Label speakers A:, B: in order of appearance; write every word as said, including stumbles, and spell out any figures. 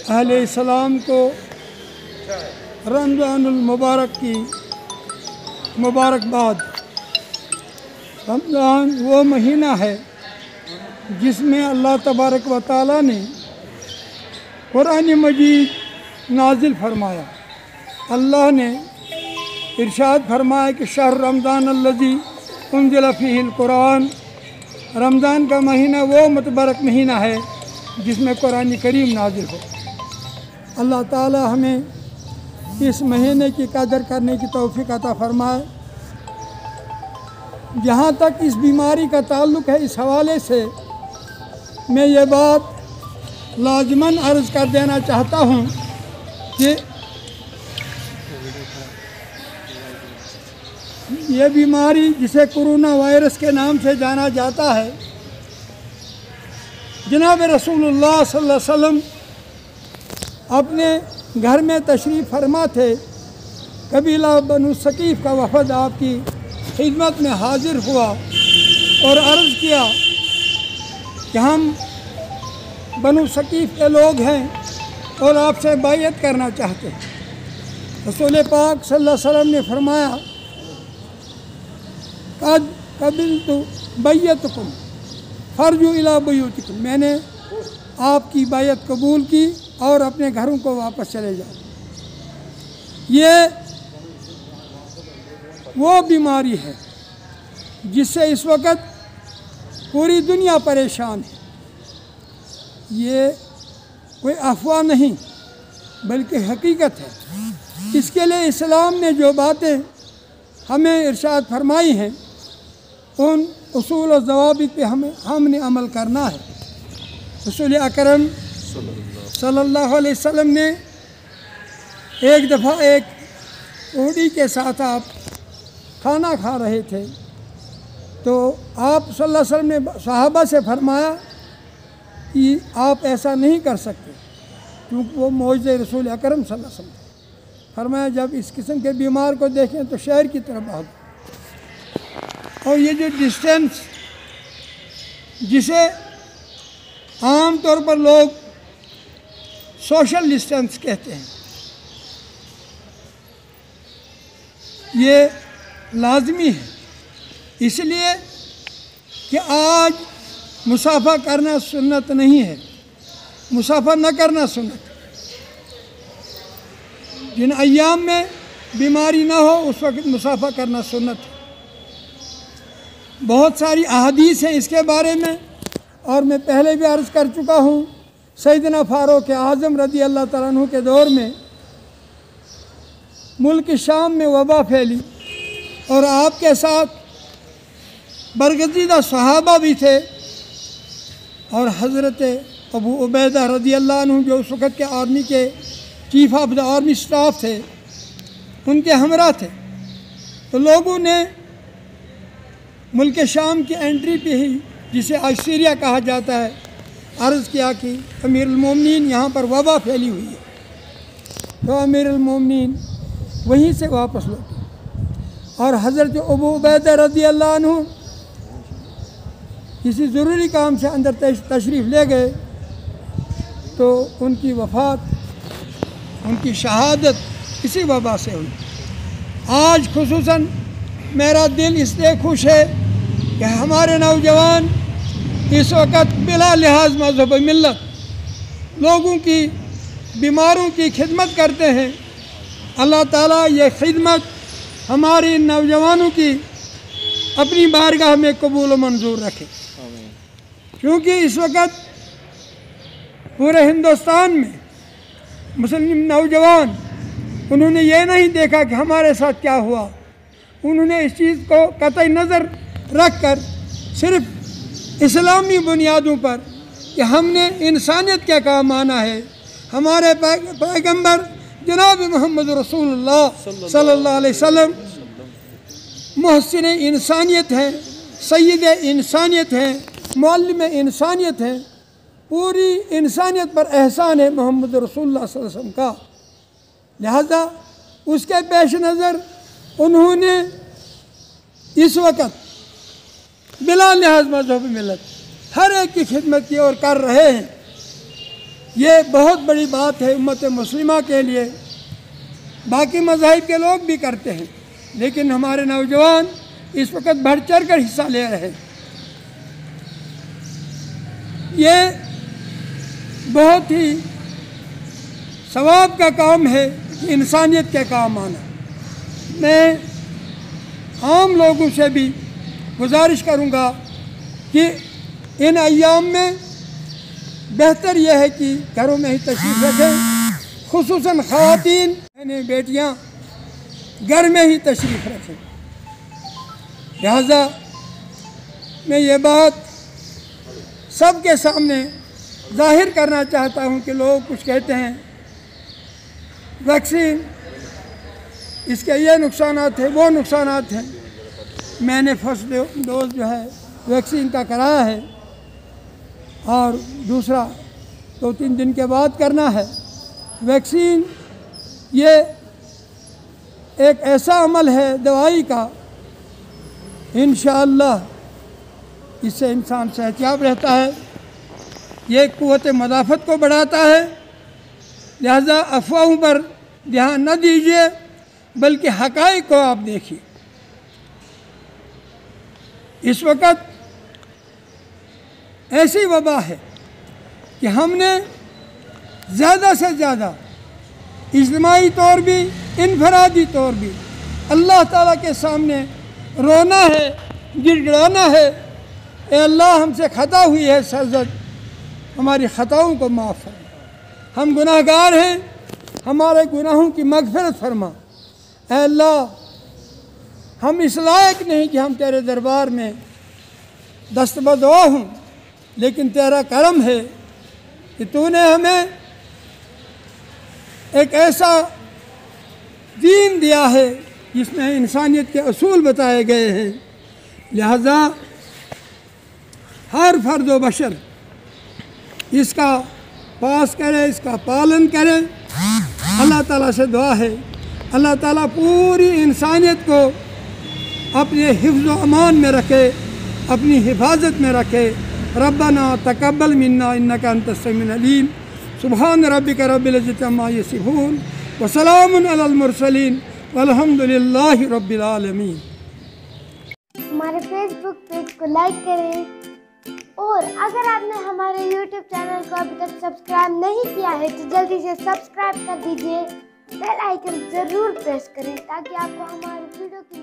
A: اہل اسلام کو رمضان المبارک کی مبارکباد۔ رمضان وہ مہینہ ہے جس میں اللہ تبارک و تعالیٰ نے قرآن مجید نازل فرمایا۔ اللہ نے ارشاد فرمایا کہ شہر رمضان الذی انزل فیہ القرآن، رمضان کا مہینہ وہ متبارک مہینہ ہے جس میں قرآن کریم نازل ہو۔ اللہ تعالی ہمیں اس مہینے کی قدر کرنے کی توفیق عطا فرمائے۔ جہاں تک اس بیماری کا تعلق ہے، اس حوالے سے میں یہ بات لازماً عرض کر دینا چاہتا ہوں کہ یہ بیماری جسے کرونا وائرس کے نام سے جانا جاتا ہے، جناب رسول اللہ صلی اللہ علیہ وسلم اپنے گھر میں تشریف فرما تھے۔ قبیلہ بنو ثقیف کا وفد آپ کی خدمت میں حاضر ہوا اور عرض کیا کہ ہم بنو ثقیف کے لوگ ہیں اور آپ سے بیعت کرنا چاہتے ہیں۔ رسول پاک صلی اللہ علیہ وسلم نے فرمایا قد قبلت بیعتکم فرجوا الی بیوتکم، میں نے آپ کی بیعت قبول کی اور اپنے گھروں کو واپس چلے جاؤ۔ یہ وہ بیماری ہے جس سے اس وقت پوری دنیا پریشان ہے۔ یہ کوئی افواہ نہیں بلکہ حقیقت ہے۔ اس کے لیے اسلام نے جو باتیں ہمیں ارشاد فرمائی ہیں، ان اصول و ضوابط پہ ہمیں ہم نے عمل کرنا ہے۔ رسول اکرم صلی اللہ علیہ وسلم نے ایک دفعہ ایک اونٹی کے ساتھ آپ کھانا کھا رہے تھے، تو آپ صلی اللہ علیہ وسلم نے صحابہ سے فرمایا کہ آپ ایسا نہیں کر سکتے، کیونکہ وہ معجزہ رسول اکرم صلی اللہ علیہ وسلم تھے۔ فرمایا جب اس قسم کے بیمار کو دیکھیں تو شہر کی طرف بھاگو۔ اور یہ جو ڈسٹینس جسے عام طور پر لوگ سوشل ڈسٹینس کہتے ہیں، یہ لازمی ہے، اس لیے کہ آج مسافہ کرنا سنت نہیں ہے، مسافہ نہ کرنا سنت ہے۔ جن ایام میں بیماری نہ ہو اس وقت مسافہ کرنا سنت ہے۔ بہت ساری احادیث ہیں اس کے بارے میں، اور میں پہلے بھی عرض کر چکا ہوں۔ سیدنا فاروق اعظم رضی اللہ تعالیٰ عنہ کے دور میں ملک شام میں وبا پھیلی اور آپ کے ساتھ برگزیدہ صحابہ بھی تھے، اور حضرت ابو عبیدہ رضی اللہ عنہ جو اس وقت کے آرمی کے chief of the army staff تھے، ان کے ہمراہ تھے۔ تو لوگوں نے ملک شام کی انٹری پہ ہی، جسے آج سیریا کہا جاتا ہے، عرض کیا کہ امیر المومنین یہاں پر وبا پھیلی ہوئی ہے۔ تو امیر المومنین وہیں سے واپس لوٹے، اور حضرت ابو عبیدہ رضی اللہ عنہ کسی ضروری کام سے اندر تشریف لے گئے، تو ان کی وفات، ان کی شہادت اسی وبا سے ہوئی۔ آج خصوصاً میرا دل اس لیے خوش ہے کہ ہمارے نوجوان اس وقت بلا لحاظ مذہب و ملت لوگوں کی بیماروں کی خدمت کرتے ہیں۔ اللہ تعالیٰ یہ خدمت ہماری نوجوانوں کی اپنی بارگاہ میں قبول و منظور رکھے، کیونکہ اس وقت پورے ہندوستان میں مسلم نوجوان انہوں نے یہ نہیں دیکھا کہ ہمارے ساتھ کیا ہوا، انہوں نے اس چیز کو قطعی نظر رکھ کر صرف اسلامی بنیادوں پر کہ ہم نے انسانیت کیا کام آنا ہے۔ ہمارے پیغمبر جناب محمد رسول اللہ صلی اللہ علیہ وسلم محسن انسانیت ہیں، سید انسانیت ہیں، معلم انسانیت ہیں۔ پوری انسانیت پر احسان ہے محمد رسول اللہ صلی اللہ علیہ وسلم کا، لہذا اس کے پیش نظر انہوں نے اس وقت بلا لحاظ مذہب ملت ہر ایک کی خدمت کی اور کر رہے ہیں۔ یہ بہت بڑی بات ہے امت مسلمہ کے لیے۔ باقی مذاہب کے لوگ بھی کرتے ہیں، لیکن ہمارے نوجوان اس وقت بڑھ چڑھ کر حصہ لے رہے ہیں۔ یہ بہت ہی ثواب کا کام ہے کہ انسانیت کے کام آنا۔ میں عام لوگوں سے بھی گزارش کروں گا کہ ان ایام میں بہتر یہ ہے کہ گھروں میں ہی تشریف رکھیں، خصوصاً خواتین یعنی بیٹیاں گھر میں ہی تشریف رکھیں۔ لہذا میں یہ بات سب کے سامنے ظاہر کرنا چاہتا ہوں کہ لوگ کچھ کہتے ہیں ویکسین اس کے یہ نقصانات ہیں وہ نقصانات ہیں۔ میں نے فرسٹ ڈوز جو ہے ویکسین کا کرایا ہے اور دوسرا دو تین دن کے بعد کرنا ہے۔ ویکسین یہ ایک ایسا عمل ہے دوائی کا، انشاءاللہ اس سے انسان صحت یاب رہتا ہے، یہ قوت مدافعت کو بڑھاتا ہے۔ لہذا افواہوں پر دھیان نہ دیجیے بلکہ حقائق کو آپ دیکھیے۔ اس وقت ایسی وبا ہے کہ ہم نے زیادہ سے زیادہ اجتماعی طور بھی انفرادی طور بھی اللہ تعالیٰ کے سامنے رونا ہے، گڑ گڑانا ہے، اے اللہ ہم سے خطا ہوئی ہے سرزد، ہماری خطاؤں کو معاف فرما، ہم گناہ گار ہیں، ہمارے گناہوں کی مغفرت فرما۔ اے اللہ ہم اس لائق نہیں کہ ہم تیرے دربار میں دست بدعا ہوں، لیکن تیرا کرم ہے کہ تو نے ہمیں ایک ایسا دین دیا ہے جس میں انسانیت کے اصول بتائے گئے ہیں۔ لہذا ہر فرد و بشر اس کا پاس کرے، اس کا پالن کرے۔ اللہ تعالیٰ سے دعا ہے اللہ تعالیٰ پوری انسانیت کو اپنے حفظ و امان میں رکھے، اپنی حفاظت میں رکھے۔ ربنا تقبل منا انک انت السمیع العلیم، سبحان ربک رب العزۃ عما یصفون وسلام علی المرسلین والحمد للہ رب العالمین۔
B: ہمارے فیس بک پیج کو لائک کریں، اور اگر آپ نے ہمارے یوٹیوب چینل کو ابھی تک سبسکرائب نہیں کیا ہے تو جلدی سے سبسکرائب کر دیجئے، بیل آئیکن ضرور پریس کریں تاکہ آپ کو ہماری ویڈیو کی